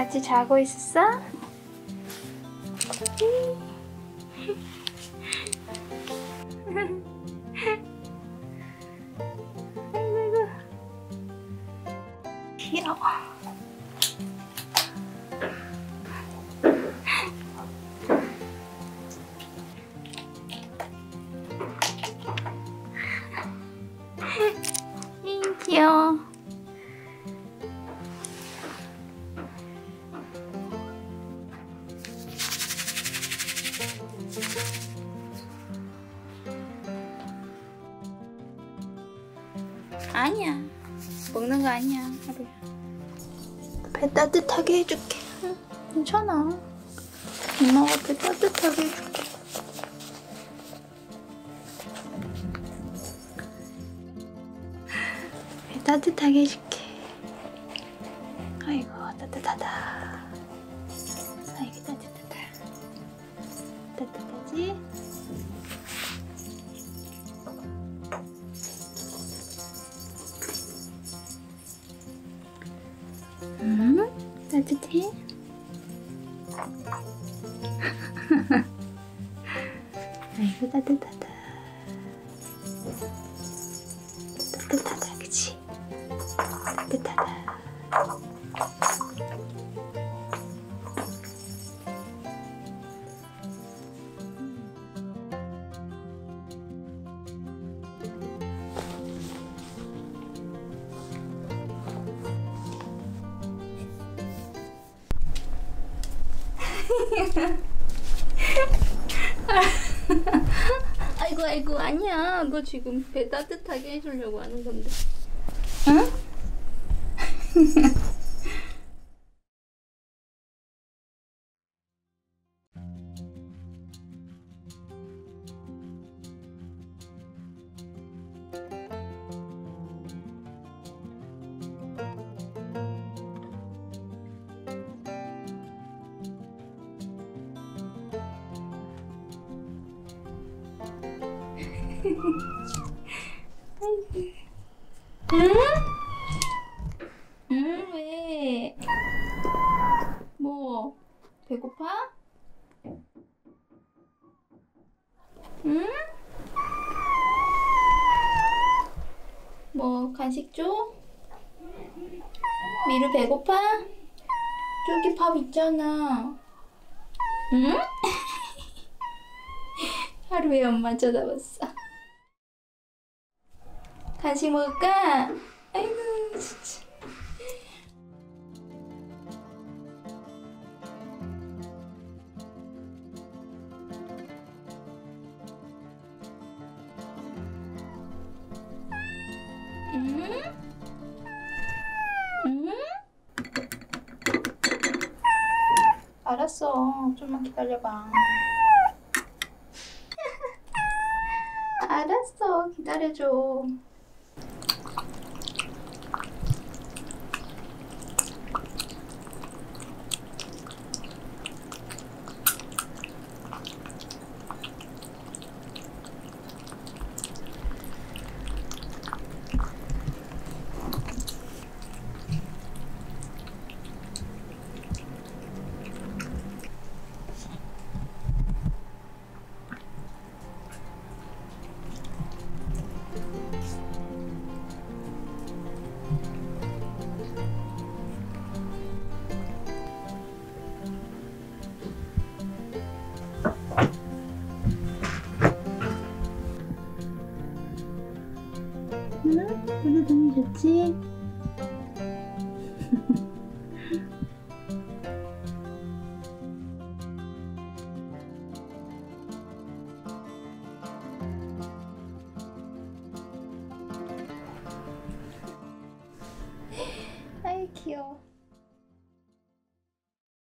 같이 자고 있었어? 아이고, 귀여워. 귀여워. 아니야, 먹는 거 아니야, 하루야. 배 따뜻하게 해줄게. 응, 괜찮아. 엄마가 배 따뜻하게 해줄게. 배 따뜻하게 해줄게. 아이고, 따뜻하다. 아이고, 따뜻하다. 따뜻하지? 따뜻해? 아이고, 따뜻하다. 따뜻하다, 그치? 따뜻하다. 아이고 아이고, 아니야. 너 지금 배 따뜻하게 해주려고 하는 건데. 응? 응? 응, 왜? 뭐, 배고파? 응? 뭐, 간식 줘? 미루 배고파? 저기 밥 있잖아. 응? 하루에 엄마 쳐다봤어. 간식 먹을까? 아이고, 진짜. 응? 응? 알았어. 좀만 기다려봐. 알았어. 기다려줘. 응? 오늘 너무 좋지? 아이, 귀여워.